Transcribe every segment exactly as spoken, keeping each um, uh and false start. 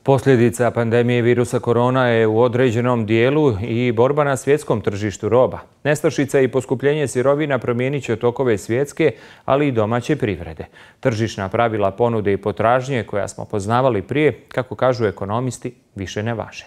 Posljedica pandemije virusa korona je u određenom dijelu i borba na svjetskom tržištu roba. Nestašica i poskupljenje sirovina promijenit će tokove svjetske, ali i domaće privrede. Tržišna pravila ponude i potražnje koja smo poznavali prije, kako kažu ekonomisti, više ne važe.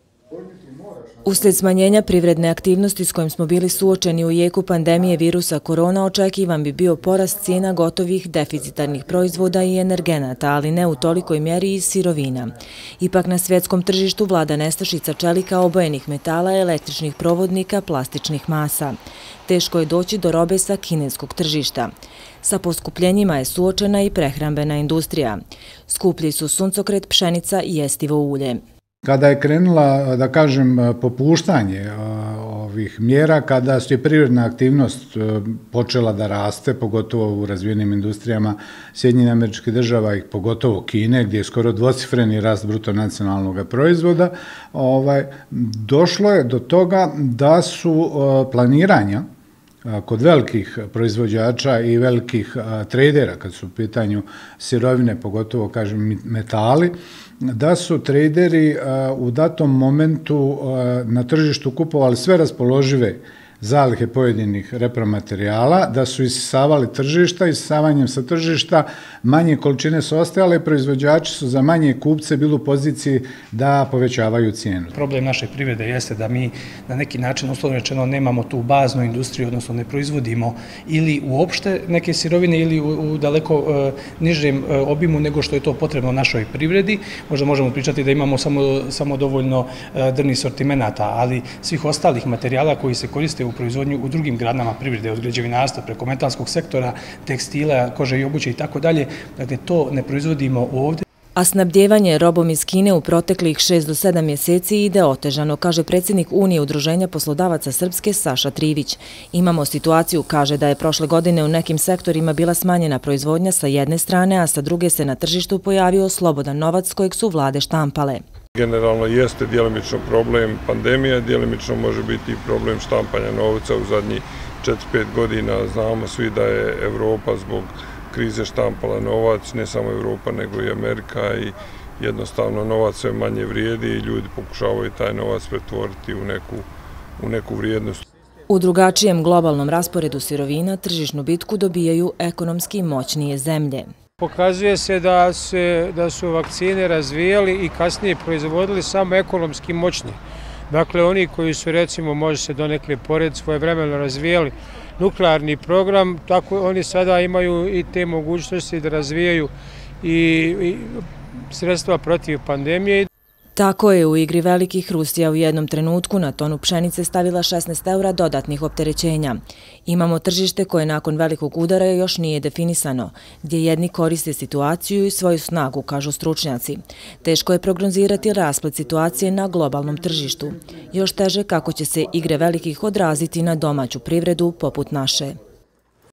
Uslijed smanjenja privredne aktivnosti s kojim smo bili suočeni u jeku pandemije virusa korona, očekivan bi bio porast cijena gotovih deficitarnih proizvoda i energenata, ali ne u tolikoj mjeri i sirovina. Ipak na svjetskom tržištu vlada nestašica čelika, obojenih metala, električnih provodnika, plastičnih masa. Teško je doći do robe sa kineskog tržišta. Sa poskupljenjima je suočena i prehrambena industrija. Skuplji su suncokret, pšenica i jestivo ulje. Kada je krenula, da kažem, popuštanje ovih mjera, kada je privredna aktivnost počela da raste, pogotovo u razvijenim industrijama Sjedinjenih Američkih Država i pogotovo Kine, gdje je skoro dvocifreni rast bruto nacionalnog proizvoda, ovaj, došlo je do toga da su planiranja kod velikih proizvođača i velikih tradera, kad su u pitanju sirovine, pogotovo, kažem, metali, da su traderi u datom momentu na tržištu kupovali sve raspoložive zalihe pojedinih repromaterijala, da su isisavali tržišta, isisavanjem sa tržišta manje količine su ostajale i proizvođači su za manje kupce bili u poziciji da povećavaju cijenu. Problem naše privrede jeste da mi na neki način, uslovno rečeno, nemamo tu baznu industriju, odnosno ne proizvodimo ili uopšte neke sirovine ili u daleko nižem obimu nego što je to potrebno našoj privredi. Možda možemo pričati da imamo samo, samo dovoljno drvnih sortimenata, ali svih ostalih materijala koji se koriste u proizvodnju u drugim granama privrede, od građevinarstva preko metalskog sektora, tekstila, kože i obuće i tako dalje. Dakle, to ne proizvodimo ovdje. A snabdjevanje robom iz Kine u proteklih šest do sedam mjeseci ide otežano, kaže predsjednik Unije udruženja poslodavaca Srpske Saša Trivić. Imamo situaciju, kaže, da je prošle godine u nekim sektorima bila smanjena proizvodnja sa jedne strane, a sa druge se na tržištu pojavio slobodan novac kojeg su vlade štampale. Generalno jeste djelimično problem pandemije, djelimično može biti problem štampanja novca u zadnjih četiri pet godina. Znamo svi da je Evropa zbog krize štampala novac, ne samo Evropa nego i Amerika, i jednostavno novac sve manje vrijedi i ljudi pokušavaju taj novac pretvoriti u neku, u neku vrijednost. U drugačijem globalnom rasporedu sirovina tržišnu bitku dobijaju ekonomski moćnije zemlje. Pokazuje se da, se da su vakcine razvijali i kasnije proizvodili samo ekonomski moćni. Dakle, oni koji su, recimo, može se donekle pored svojevremeno razvijali nuklearni program, tako oni sada imaju i te mogućnosti da razvijaju i, i sredstva protiv pandemije. Tako je u igri velikih Rusija u jednom trenutku na tonu pšenice stavila šesnaest eura dodatnih opterećenja. Imamo tržište koje nakon velikog udara još nije definisano, gdje jedni koriste situaciju i svoju snagu, kažu stručnjaci. Teško je prognozirati rasplet situacije na globalnom tržištu. Još teže kako će se igre velikih odraziti na domaću privredu poput naše.